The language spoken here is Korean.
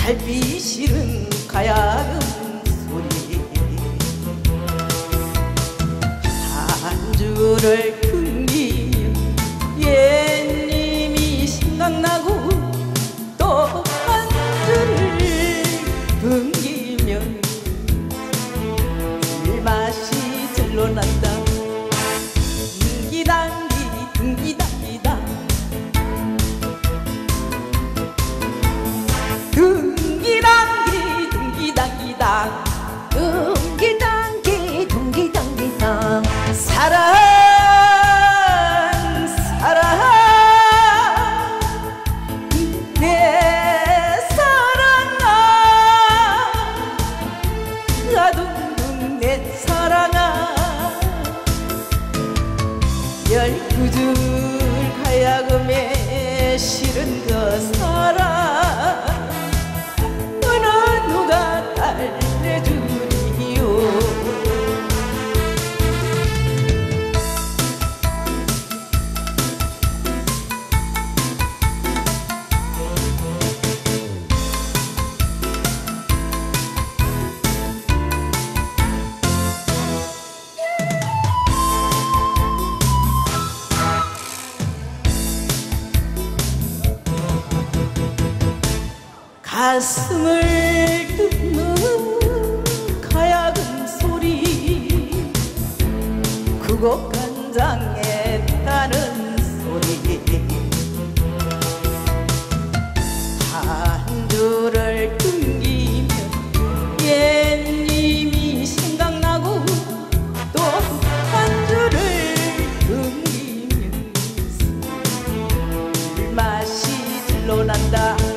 달빛 실은 가야금 소리 한 줄을 끊기면 옛님이 생각나고 또 한 줄을 끊기면 술맛이 들러난다. 둥기당기 둥기당기다 둥기당기 둥기당기다 둥기당기 둥기당기당 사랑 사랑 내 사랑아 아둥둥 내 사랑아 12줄 가야금에 실은 그 사랑 어느 누가 달래주리요. 가슴을 뜯는 가야금 소리 그곡 간장에 따는 소리 한 줄을 끊기면 옛님이 생각나고 또 한 줄을 끊기면 술맛이 들러난다.